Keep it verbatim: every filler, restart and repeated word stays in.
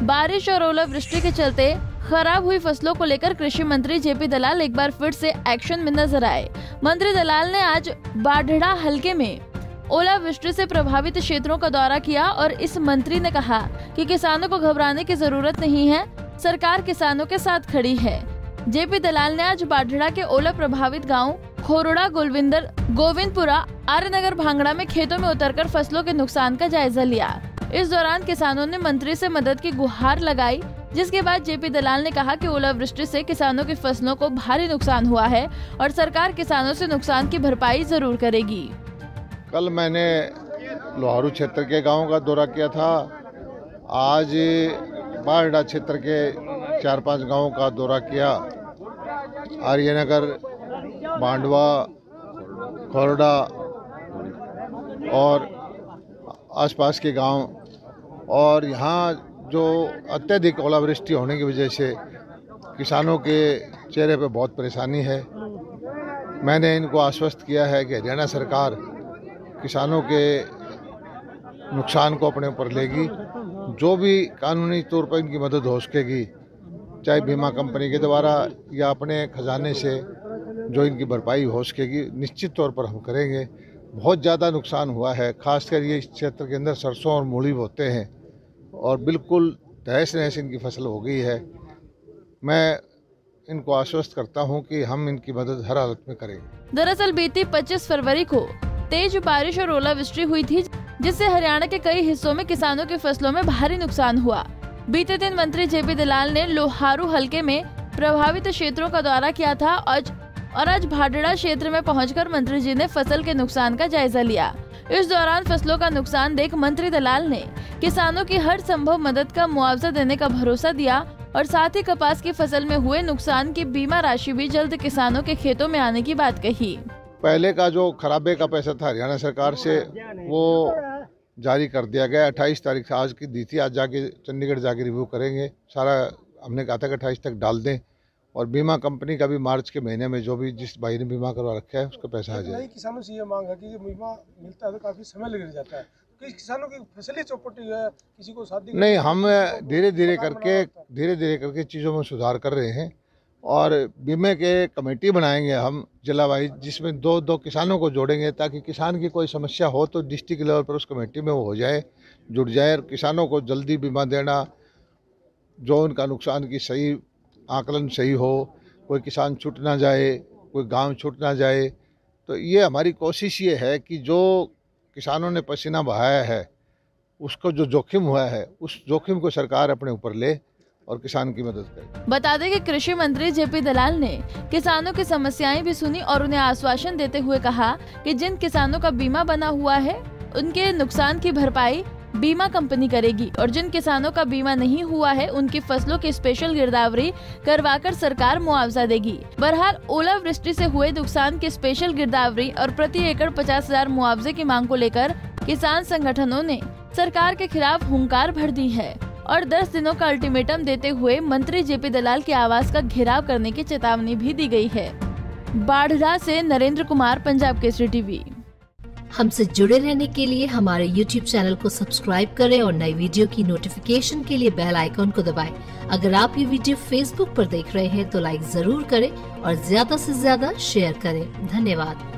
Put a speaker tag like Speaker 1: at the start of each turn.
Speaker 1: बारिश और ओलावृष्टि के चलते खराब हुई फसलों को लेकर कृषि मंत्री जेपी दलाल एक बार फिर से एक्शन में नजर आए। मंत्री दलाल ने आज बाढ़ड़ा हलके में ओलावृष्टि से प्रभावित क्षेत्रों का दौरा किया और इस मंत्री ने कहा कि किसानों को घबराने की जरूरत नहीं है, सरकार किसानों के साथ खड़ी है। जेपी दलाल ने आज बाढ़ड़ा के ओला प्रभावित गांव खोरड़ा, गोलविंदर, गोविंदपुरा, आर्यनगर, भांगड़ा में खेतों में उतरकर फसलों के नुकसान का जायजा लिया। इस दौरान किसानों ने मंत्री से मदद की गुहार लगाई, जिसके बाद जेपी दलाल ने कहा कि ओलावृष्टि से किसानों की फसलों को भारी नुकसान हुआ है और सरकार किसानों से नुकसान की भरपाई जरूर करेगी।
Speaker 2: कल मैंने लोहारू क्षेत्र के गांव का दौरा किया था। आज बाढ़ड़ा क्षेत्र के चार पांच गांवों का दौरा किया। आर्यनगर, बांडवा, खोरड़ा और आसपास के गांव, और यहाँ जो अत्यधिक ओलावृष्टि होने की वजह से किसानों के चेहरे पे बहुत परेशानी है। मैंने इनको आश्वस्त किया है कि हरियाणा सरकार किसानों के नुकसान को अपने ऊपर लेगी। जो भी कानूनी तौर पर इनकी मदद हो सकेगी, चाहे बीमा कंपनी के द्वारा या अपने खजाने से जो इनकी भरपाई हो सकेगी, निश्चित तौर पर हम करेंगे। बहुत ज़्यादा नुकसान हुआ है, खासकर ये इस क्षेत्र के अंदर सरसों और मूली बोते हैं और बिल्कुल तहस नहस इनकी फसल हो गई है। मैं इनको आश्वस्त करता हूं कि हम इनकी मदद हर हालत में करेंगे।
Speaker 1: दरअसल बीती पच्चीस फरवरी को तेज बारिश और ओलावृष्टि हुई थी, जिससे हरियाणा के कई हिस्सों में किसानों की फसलों में भारी नुकसान हुआ। बीते दिन मंत्री जेपी दलाल ने लोहारू हलके में प्रभावित क्षेत्रों का दौरा किया था और आज बाढ़ड़ा क्षेत्र में पहुंचकर मंत्री जी ने फसल के नुकसान का जायजा लिया। इस दौरान फसलों का नुकसान देख मंत्री दलाल ने किसानों की हर संभव मदद का मुआवजा देने का भरोसा दिया और साथ ही कपास की फसल में हुए नुकसान की बीमा राशि भी जल्द किसानों के खेतों में आने की बात कही।
Speaker 2: पहले का जो खराबे का पैसा था हरियाणा सरकार से, वो जारी कर दिया गया। अट्ठाईस तारीख से आज की दी थी, आज जाके चंडीगढ़ जाके रिव्यू करेंगे। सारा हमने कहा था कि अट्ठाईस तक डाल दें, और बीमा कंपनी का भी मार्च के महीने में जो भी जिस भाई ने बीमा करवा रखा है उसका पैसा आ जाए।
Speaker 3: किसानों से ये मांग है कि बीमा मिलता है तो काफी समय लग जाता है, किस किसानों की फसल चौपटी है, किसी को शादी
Speaker 2: नहीं। हम धीरे धीरे करके धीरे धीरे करके चीज़ों में सुधार कर रहे हैं और बीमे के कमेटी बनाएंगे हम जिला वाइज, जिसमें दो दो किसानों को जोड़ेंगे ताकि किसान की कोई समस्या हो तो डिस्ट्रिक्ट लेवल पर उस कमेटी में वो हो जाए, जुड़ जाए और किसानों को जल्दी बीमा देना, जो उनका नुकसान की सही आकलन सही हो, कोई किसान छूट ना जाए, कोई गांव छूट ना जाए। तो ये हमारी कोशिश ये है कि जो किसानों ने पसीना बहाया है, उसको जो जोखिम हुआ है, उस जोखिम को सरकार अपने ऊपर ले और किसान की मदद करे।
Speaker 1: बता दें कि कृषि मंत्री जेपी दलाल ने किसानों की समस्याएं भी सुनी और उन्हें आश्वासन देते हुए कहा कि जिन किसानों का बीमा बना हुआ है उनके नुकसान की भरपाई बीमा कंपनी करेगी और जिन किसानों का बीमा नहीं हुआ है उनकी फसलों की स्पेशल गिरदावरी करवाकर सरकार मुआवजा देगी। बहरहाल ओलावृष्टि से हुए नुकसान की स्पेशल गिरदावरी और प्रति एकड़ पचास हजार मुआवजे की मांग को लेकर किसान संगठनों ने सरकार के खिलाफ हुंकार भर दी है और दस दिनों का अल्टीमेटम देते हुए मंत्री जेपी दलाल के आवास का घेराव करने की चेतावनी भी दी गई है। बाढ़ड़ा से नरेंद्र कुमार, पंजाब केसरी टीवी।
Speaker 4: हमसे जुड़े रहने के लिए हमारे यूट्यूब चैनल को सब्सक्राइब करें और नई वीडियो की नोटिफिकेशन के लिए बेल आइकॉन को दबाएं। अगर आप ये वीडियो फेसबुक पर देख रहे हैं तो लाइक जरूर करें और ज्यादा से ज्यादा शेयर करें। धन्यवाद।